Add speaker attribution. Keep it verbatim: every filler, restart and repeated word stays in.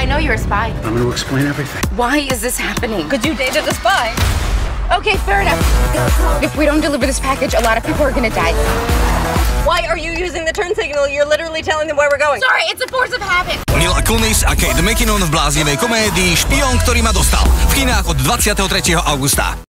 Speaker 1: didn't know you were a spy.
Speaker 2: I'm going to explain everything.
Speaker 1: Why is this happening?
Speaker 3: Because you dated a spy.
Speaker 1: Okay, fair enough. If we don't deliver this package, a lot of people are gonna die.
Speaker 3: Why are you using the turn signal? You're literally telling them where we're going.
Speaker 1: Sorry, it's a force of habit.
Speaker 4: Mila Kunis a Kate McKinnon v bláznivej komédii Špión, ktorý ma dostal. V kinách od dvadsiateho tretieho augusta.